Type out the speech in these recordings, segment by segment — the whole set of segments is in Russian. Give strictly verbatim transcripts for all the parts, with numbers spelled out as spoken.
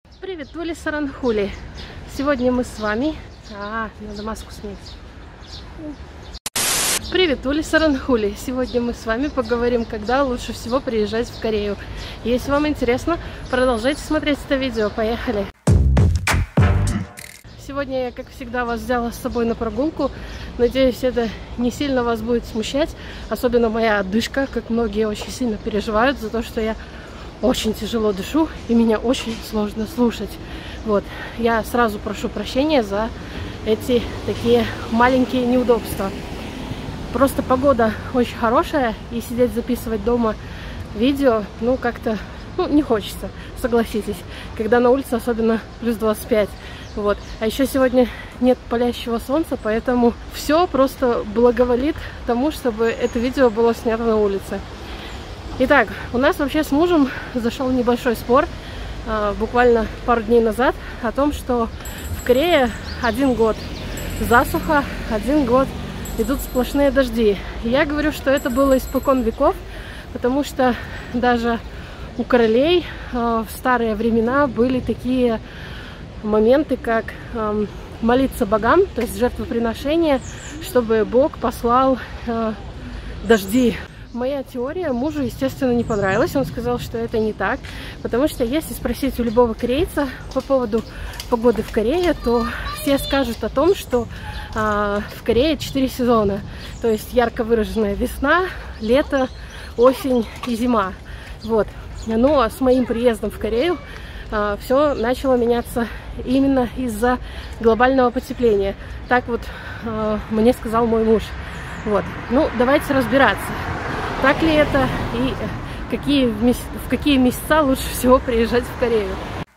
Привет, Тули Саранхули. Сегодня мы с вами... А, надо маску снять. Привет, Тули Саранхули. Сегодня мы с вами поговорим, когда лучше всего приезжать в Корею. Если вам интересно, продолжайте смотреть это видео. Поехали! Сегодня я, как всегда, вас взяла с собой на прогулку. Надеюсь, это не сильно вас будет смущать. Особенно моя одышка, как многие очень сильно переживают за то, что я очень тяжело дышу и меня очень сложно слушать. Вот, я сразу прошу прощения за эти такие маленькие неудобства. Просто погода очень хорошая, и сидеть записывать дома видео, ну, как-то, ну, не хочется, согласитесь, когда на улице особенно плюс двадцать пять. Вот. А еще сегодня нет палящего солнца, поэтому все просто благоволит тому, чтобы это видео было снято на улице. Итак, у нас вообще с мужем зашел небольшой спор э, буквально пару дней назад о том, что в Корее один год засуха, один год идут сплошные дожди. И я говорю, что это было испокон веков, потому что даже у королей э, в старые времена были такие моменты, как э, молиться богам, то есть жертвоприношение, чтобы Бог послал э, дожди. Моя теория мужу, естественно, не понравилась. Он сказал, что это не так, потому что если спросить у любого корейца по поводу погоды в Корее, то все скажут о том, что э, в Корее четыре сезона, то есть ярко выраженная весна, лето, осень и зима. Вот. Но с моим приездом в Корею э, все начало меняться именно из-за глобального потепления. Так вот э, мне сказал мой муж. Вот. Ну, давайте разбираться. Так ли это и какие, в какие месяца лучше всего приезжать в Корею?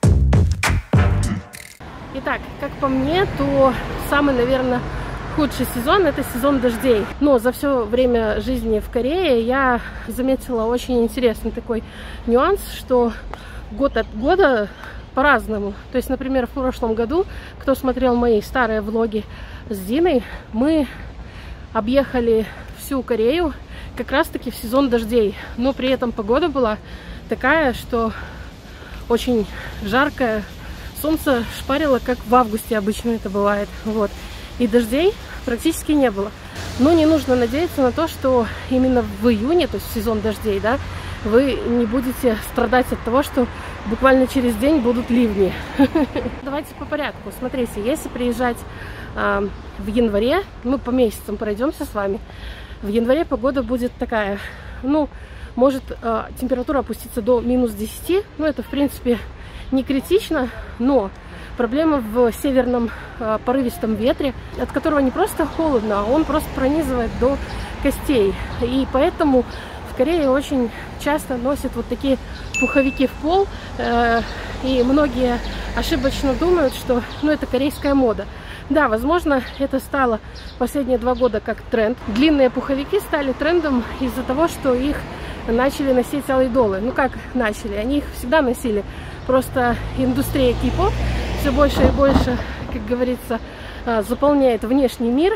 Итак, как по мне, то самый, наверное, худший сезон — это сезон дождей. Но за все время жизни в Корее я заметила очень интересный такой нюанс, что год от года по-разному. То есть, например, в прошлом году, кто смотрел мои старые влоги с Диной, мы объехали всю Корею как раз-таки в сезон дождей. Но при этом погода была такая, что очень жаркая. Солнце шпарило, как в августе обычно это бывает. Вот. И дождей практически не было. Но не нужно надеяться на то, что именно в июне, то есть в сезон дождей, да, вы не будете страдать от того, что буквально через день будут ливни. Давайте по порядку. Смотрите, если приезжать э, в январе, мы по месяцам пройдемся с вами. В январе погода будет такая, ну, может э, температура опуститься до минус десяти, ну, это, в принципе, не критично, но проблема в северном э, порывистом ветре, от которого не просто холодно, а он просто пронизывает до костей. И поэтому в Корее очень часто носят вот такие пуховики в пол, э, и многие ошибочно думают, что, ну, это корейская мода. Да, возможно, это стало последние два года как тренд. Длинные пуховики стали трендом из-за того, что их начали носить айдолы. Ну как начали? Они их всегда носили. Просто индустрия кей-поп все больше и больше, как говорится, заполняет внешний мир.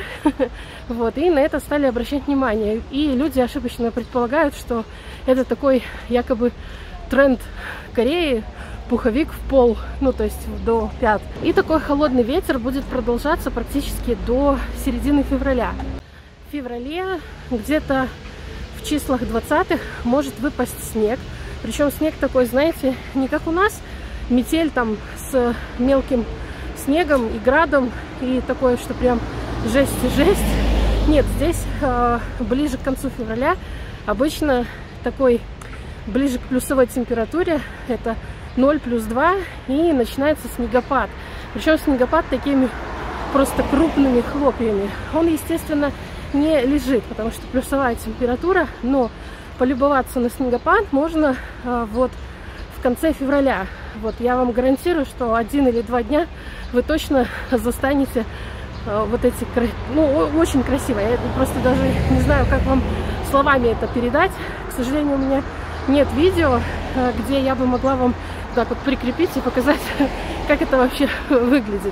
Вот, и на это стали обращать внимание. И люди ошибочно предполагают, что это такой якобы тренд Кореи, пуховик в пол, ну то есть до пят. И такой холодный ветер будет продолжаться практически до середины февраля. В феврале где-то в числах двадцатых может выпасть снег. Причем снег такой, знаете, не как у нас, метель там с мелким снегом и градом, и такое, что прям жесть и жесть. Нет, здесь э, ближе к концу февраля обычно такой ближе к плюсовой температуре, это ноль плюс два, и начинается снегопад. Причем снегопад такими просто крупными хлопьями. Он, естественно, не лежит, потому что плюсовая температура, но полюбоваться на снегопад можно а, вот в конце февраля. Вот я вам гарантирую, что один или два дня вы точно застанете а, вот эти, ну, очень красиво. Я просто даже не знаю, как вам словами это передать. К сожалению, у меня нет видео, а, где я бы могла вам так вот прикрепить и показать, как это вообще выглядит.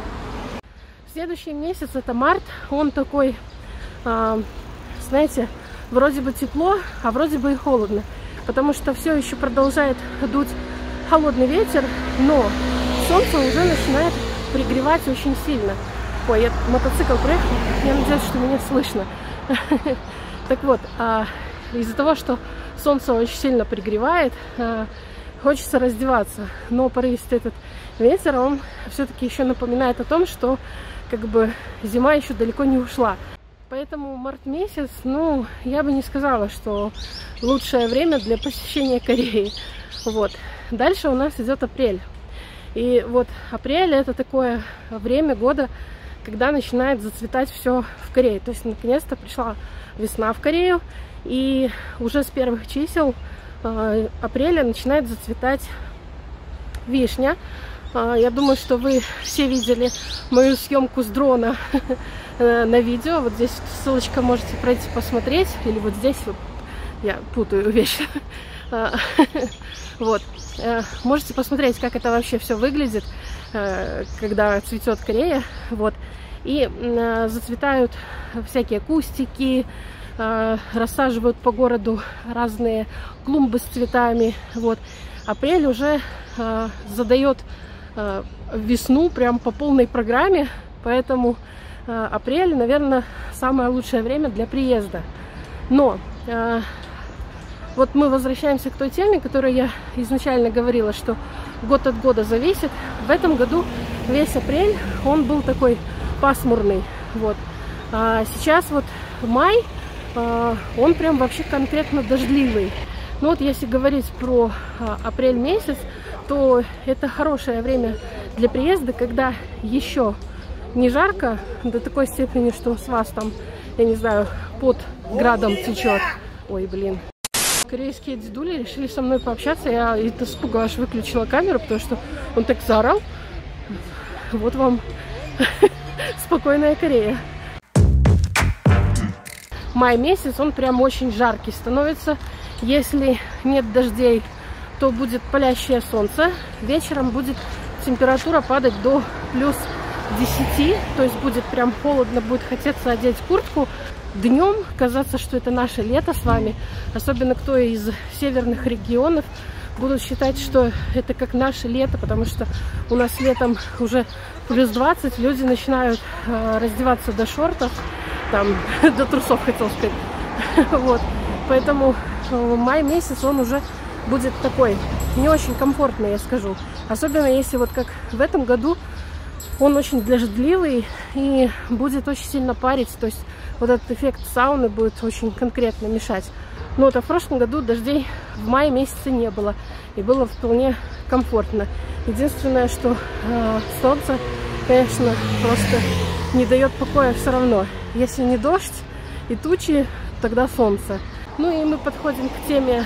Следующий месяц — это март. Он такой, э, знаете, вроде бы тепло, а вроде бы и холодно, потому что все еще продолжает дуть холодный ветер, но солнце уже начинает пригревать очень сильно. Ой, я мотоцикл проехал, я надеюсь, что меня слышно. Так вот, из-за того, что солнце очень сильно пригревает, хочется раздеваться. Но порывистый этот ветер, он все-таки еще напоминает о том, что как бы зима еще далеко не ушла. Поэтому март месяц, ну, я бы не сказала, что лучшее время для посещения Кореи. Вот. Дальше у нас идет апрель. И вот апрель — это такое время года, когда начинает зацветать все в Корее. То есть наконец-то пришла весна в Корею, и уже с первых чисел э, апреля начинает зацветать вишня. Э, я думаю, что вы все видели мою съемку с дрона на видео. Вот здесь ссылочка, можете пройти посмотреть, или вот здесь, я путаю вещи. Вот, можете посмотреть, как это вообще все выглядит, когда цветет Корея. Вот. И зацветают всякие кустики, рассаживают по городу разные клумбы с цветами. Вот. Апрель уже задает весну прям по полной программе, поэтому апрель, наверное, самое лучшее время для приезда. Но вот мы возвращаемся к той теме, которой я изначально говорила, что год от года зависит. В этом году весь апрель, он был такой пасмурный. Вот. А сейчас вот май, он прям вообще конкретно дождливый. Ну вот если говорить про апрель месяц, то это хорошее время для приезда, когда еще не жарко до такой степени, что с вас там, я не знаю, под градом течет. Ой, блин. Корейские дедули решили со мной пообщаться. Я от испуга аж выключила камеру, потому что он так заорал. Вот вам спокойная Корея. Май месяц, он прям очень жаркий становится. Если нет дождей, то будет палящее солнце. Вечером будет температура падать до плюс десяти, то есть будет прям холодно, будет хотеться одеть куртку. Днем казаться, что это наше лето с вами, особенно кто из северных регионов, будут считать, что это как наше лето, потому что у нас летом уже плюс двадцать, люди начинают э, раздеваться до шортов, там, до трусов, хотел сказать. Вот. Поэтому э, май месяц, он уже будет такой, не очень комфортный, я скажу. Особенно если вот как в этом году, он очень дождливый и будет очень сильно парить, то есть вот этот эффект сауны будет очень конкретно мешать. Но вот а в прошлом году дождей в мае месяце не было, и было вполне комфортно. Единственное, что э, солнце, конечно, просто не дает покоя все равно. Если не дождь и тучи, тогда солнце. Ну и мы подходим к теме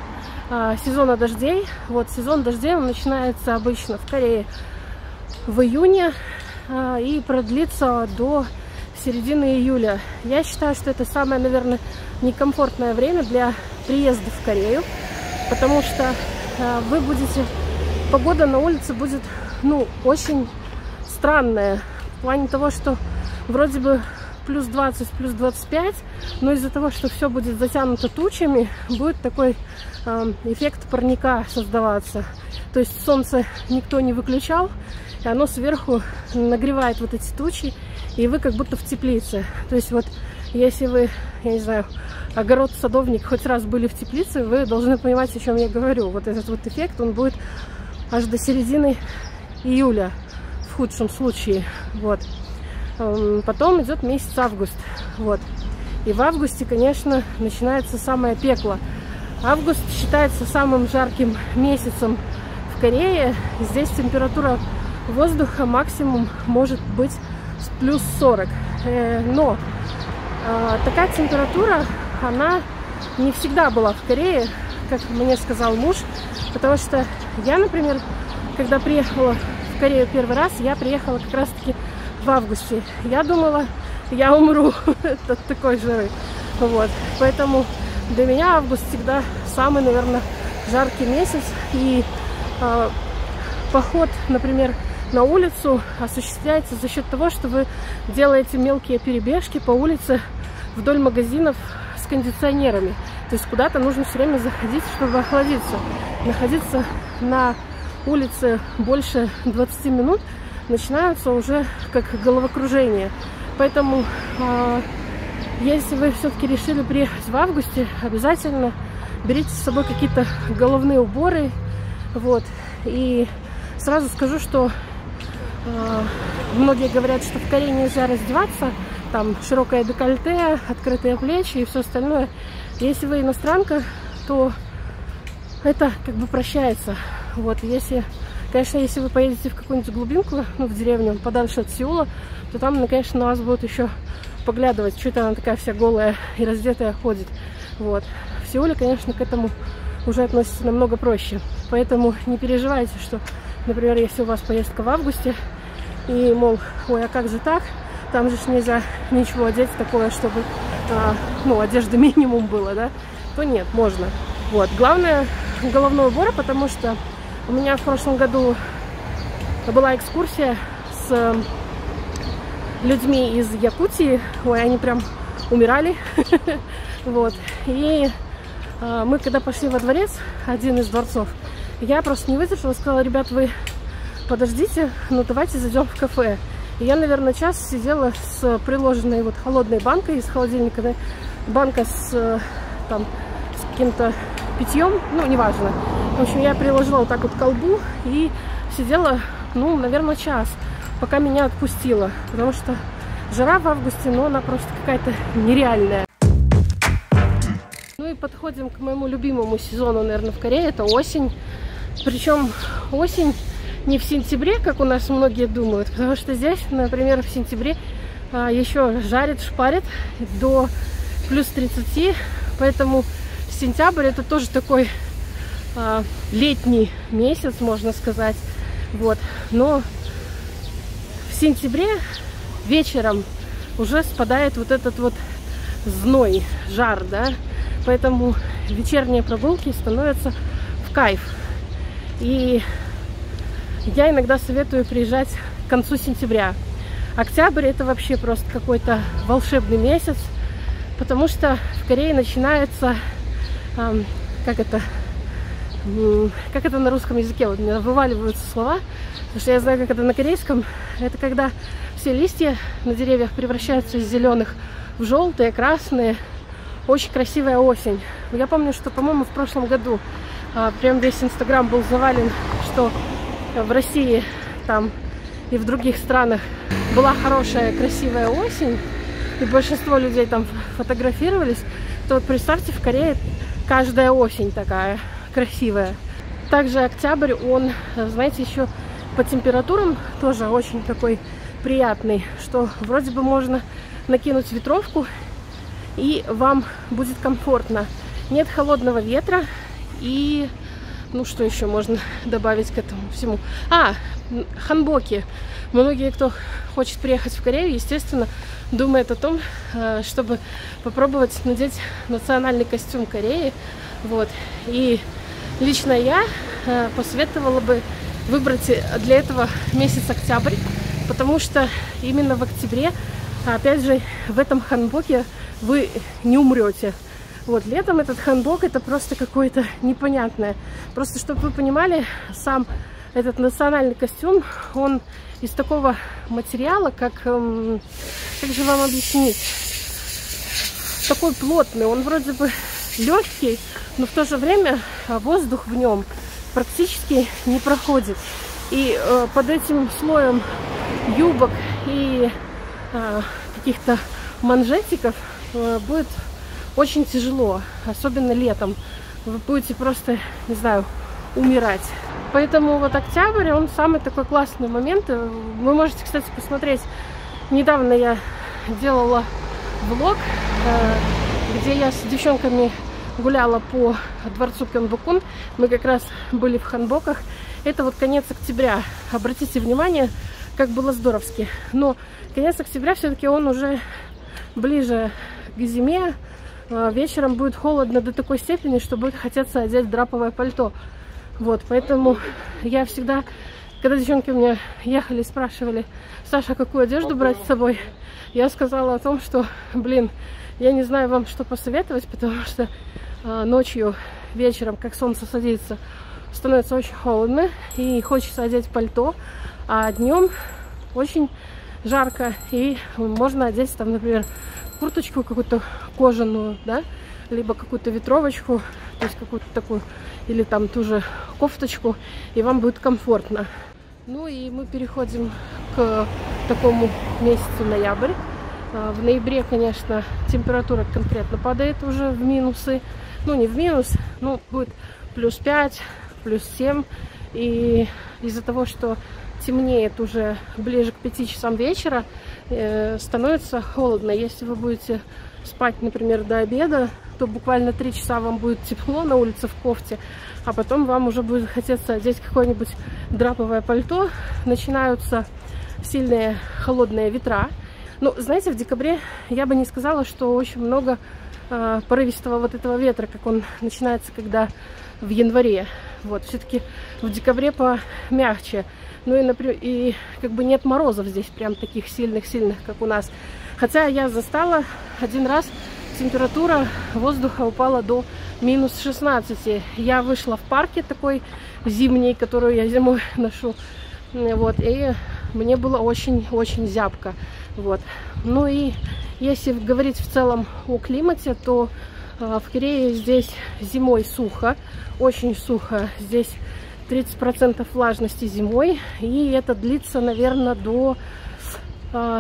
э, сезона дождей. Вот сезон дождей, он начинается обычно в Корее в июне э, и продлится до середины июля. Я считаю, что это самое, наверное, некомфортное время для приезда в Корею, потому что э, вы будете, погода на улице будет, ну, очень странная, в плане того, что вроде бы плюс двадцать, плюс двадцать пять, но из-за того, что все будет затянуто тучами, будет такой э, эффект парника создаваться. То есть солнце никто не выключал, и оно сверху нагревает вот эти тучи, и вы как будто в теплице. То есть вот если вы, я не знаю, огород-садовник, хоть раз были в теплице, вы должны понимать, о чем я говорю. Вот этот вот эффект, он будет аж до середины июля, в худшем случае. Вот. Потом идет месяц август. Вот. И в августе, конечно, начинается самое пекло. Август считается самым жарким месяцем в Корее. Здесь температура воздуха максимум может быть плюс сорок. Но такая температура, она не всегда была в Корее, как мне сказал муж, потому что я, например, когда приехала в Корею первый раз, я приехала как раз-таки в августе. Я думала, я умру от такой жары. Вот. Поэтому для меня август всегда самый, наверное, жаркий месяц. И э, поход, например, на улицу осуществляется за счет того, что вы делаете мелкие перебежки по улице вдоль магазинов с кондиционерами. То есть куда-то нужно все время заходить, чтобы охладиться. Находиться на улице больше двадцати минут, начинаются уже как головокружение. Поэтому, э, если вы все-таки решили приехать в августе, обязательно берите с собой какие-то головные уборы. Вот. И сразу скажу, что э, многие говорят, что в Корее нельзя раздеваться, там широкое декольте, открытые плечи и все остальное. Если вы иностранка, то это как бы прощается. Вот. Если, конечно, если вы поедете в какую-нибудь глубинку, ну, в деревню, подальше от Сеула, то там, конечно, на вас будут еще поглядывать, что это она такая вся голая и раздетая ходит. Вот. В Сеуле, конечно, к этому уже относится намного проще. Поэтому не переживайте, что, например, если у вас поездка в августе, и, мол, ой, а как же так? Там же нельзя ничего одеть такое, чтобы, а, ну, одежды минимум было, да? То нет, можно. Вот. Главное — головной убор, потому что у меня в прошлом году была экскурсия с людьми из Якутии. Ой, они прям умирали. Вот. И а, мы, когда пошли во дворец, один из дворцов, я просто не выдержала, сказала: ребят, вы подождите, ну давайте зайдем в кафе. И я, наверное, час сидела с приложенной вот холодной банкой из холодильника, да, банка с, там, с каким-то питьем, ну, неважно. В общем, я приложила вот так вот к колбу и сидела, ну, наверное, час, пока меня отпустила, потому что жара в августе, но она просто какая-то нереальная. Ну и подходим к моему любимому сезону, наверное, в Корее, это осень. Причем осень не в сентябре, как у нас многие думают, потому что здесь, например, в сентябре а, еще жарит, шпарит до плюс тридцати, поэтому сентябрь — это тоже такой а, летний месяц, можно сказать. Вот. Но в сентябре вечером уже спадает вот этот вот зной, жар, да, поэтому вечерние прогулки становятся в кайф. И я иногда советую приезжать к концу сентября. Октябрь — это вообще просто какой-то волшебный месяц, потому что в Корее начинается, эм, как это, эм, как это на русском языке, вот у меня вываливаются слова, потому что я знаю, как это на корейском. Это когда все листья на деревьях превращаются из зеленых в желтые, красные. Очень красивая осень. Я помню, что, по-моему, в прошлом году э, прям весь Инстаграм был завален, что в России там и в других странах была хорошая, красивая осень, и большинство людей там фотографировались, то вот представьте, в Корее каждая осень такая красивая. Также октябрь, он, знаете, еще по температурам тоже очень такой приятный, что вроде бы можно накинуть ветровку, и вам будет комфортно. Нет холодного ветра, и ну, что еще можно добавить к этому всему? А, ханбоки. Многие, кто хочет приехать в Корею, естественно, думают о том, чтобы попробовать надеть национальный костюм Кореи. Вот. И лично я посоветовала бы выбрать для этого месяц октябрь, потому что именно в октябре, опять же, в этом ханбоке вы не умрете. Вот, летом этот ханбок — это просто какое-то непонятное. Просто, чтобы вы понимали, сам этот национальный костюм, он из такого материала, как, эм, как же вам объяснить, такой плотный, он вроде бы легкий, но в то же время воздух в нем практически не проходит. И э, под этим слоем юбок и э, каких-то манжетиков э, будет очень тяжело, особенно летом. Вы будете просто, не знаю, умирать. Поэтому вот октябрь, он самый такой классный момент. Вы можете, кстати, посмотреть. Недавно я делала влог, где я с девчонками гуляла по дворцу Кёнбокун. Мы как раз были в ханбоках. Это вот конец октября. Обратите внимание, как было здоровски. Но конец октября все-таки он уже ближе к зиме. Вечером будет холодно до такой степени, что будет хотеться одеть драповое пальто. Вот, поэтому я всегда, когда девчонки у меня ехали, спрашивали: Саша, какую одежду брать с собой, я сказала о том, что, блин, я не знаю вам, что посоветовать, потому что э, ночью, вечером, как солнце садится, становится очень холодно и хочется одеть пальто, а днем очень жарко, и можно одеть там, например, курточку какую-то кожаную, да, либо какую-то ветровочку, то есть какую-то такую, или там ту же кофточку, и вам будет комфортно. Ну и мы переходим к такому месяцу ноябрь. В ноябре, конечно, температура конкретно падает уже в минусы. Ну, не в минус, ну, будет плюс пять, плюс семь. И из-за того, что темнеет уже ближе к пяти часам вечера, э, становится холодно. Если вы будете спать, например, до обеда, то буквально три часа вам будет тепло на улице в кофте, а потом вам уже будет хотеться одеть какое-нибудь драповое пальто. Начинаются сильные холодные ветра. Ну, знаете, в декабре я бы не сказала, что очень много э, порывистого вот этого ветра, как он начинается, когда в январе. Вот, все-таки в декабре помягче. Ну и, например, и как бы нет морозов здесь прям таких сильных-сильных, как у нас. Хотя я застала один раз, температура воздуха упала до минус шестнадцати. Я вышла в парке такой зимний, которую я зимой ношу. Вот, и мне было очень-очень зябко. Вот. Ну и если говорить в целом о климате, то э, в Корее здесь зимой сухо, очень сухо. Здесь тридцать процентов влажности зимой, и это длится, наверное, до, э,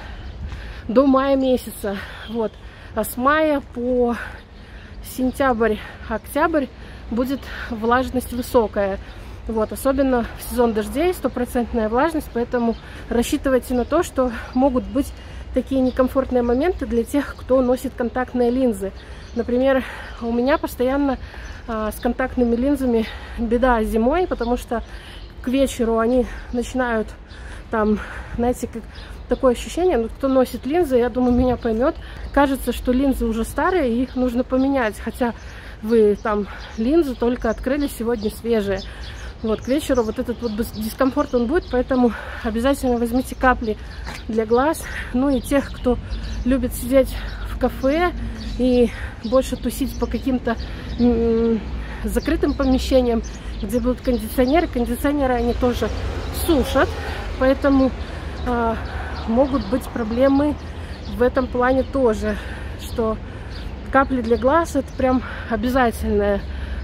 до мая месяца. Вот. А с мая по сентябрь, октябрь будет влажность высокая. Вот, особенно в сезон дождей стопроцентная влажность, поэтому рассчитывайте на то, что могут быть такие некомфортные моменты для тех, кто носит контактные линзы. Например, у меня постоянно а, с контактными линзами беда зимой, потому что к вечеру они начинают там, знаете, как такое ощущение, ну, кто носит линзы, я думаю, меня поймет, кажется, что линзы уже старые, и их нужно поменять, хотя вы там линзы только открыли сегодня свежие. Вот, к вечеру вот этот вот дискомфорт он будет, поэтому обязательно возьмите капли для глаз. Ну и тех, кто любит сидеть в кафе и больше тусить по каким-то закрытым помещениям, где будут кондиционеры. Кондиционеры они тоже сушат, поэтому э, могут быть проблемы в этом плане тоже, что капли для глаз это прям обязательное.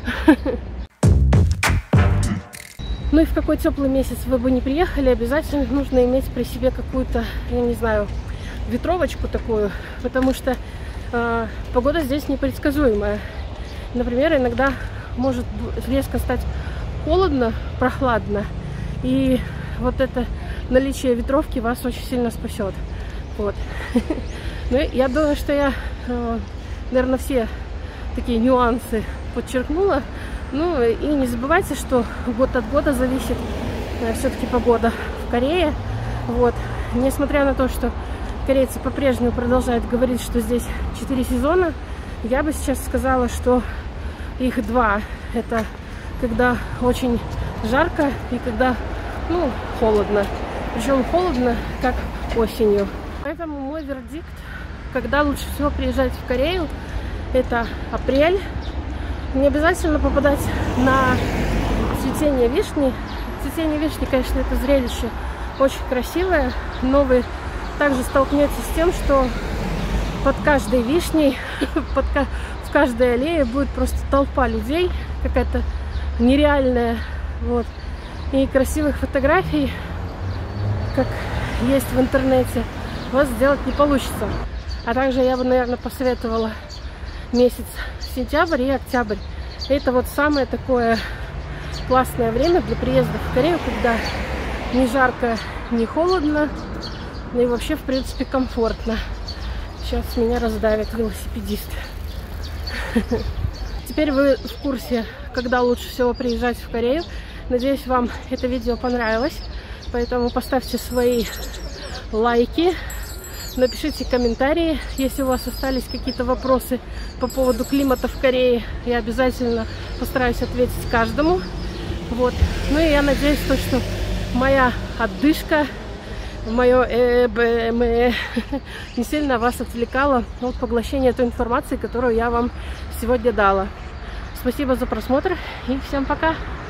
Ну и в какой теплый месяц вы бы не приехали, обязательно нужно иметь при себе какую-то, я не знаю, ветровочку такую, потому что э, погода здесь непредсказуемая. Например, иногда может резко стать холодно, прохладно, и вот это наличие ветровки вас очень сильно спасет. Вот. Ну, я думаю, что я, э, наверное, все такие нюансы подчеркнула. Ну и не забывайте, что год от года зависит э, все-таки погода в Корее. Вот. Несмотря на то, что корейцы по-прежнему продолжают говорить, что здесь четыре сезона, я бы сейчас сказала, что их два. Это когда очень жарко и когда, ну, холодно. Причем холодно, как осенью. Поэтому мой вердикт, когда лучше всего приезжать в Корею, это апрель. Не обязательно попадать на цветение вишни. Цветение вишни, конечно, это зрелище очень красивое, но вы также столкнетесь с тем, что под каждой вишней, под, в каждой аллее будет просто толпа людей, какая-то нереальная. Вот. И красивых фотографий, как есть в интернете, у вас сделать не получится. А также я бы, наверное, посоветовала месяц сентябрь и октябрь. Это вот самое такое классное время для приезда в Корею, когда не жарко, не холодно, и вообще, в принципе, комфортно. Сейчас меня раздавит велосипедист. Теперь вы в курсе, когда лучше всего приезжать в Корею. Надеюсь, вам это видео понравилось. Поэтому поставьте свои лайки. Напишите комментарии, если у вас остались какие-то вопросы по поводу климата в Корее. Я обязательно постараюсь ответить каждому. Вот. Ну и я надеюсь, что моя отдышка, мое э, б, м, э, не сильно вас отвлекала от поглощения той информации, которую я вам сегодня дала. Спасибо за просмотр и всем пока!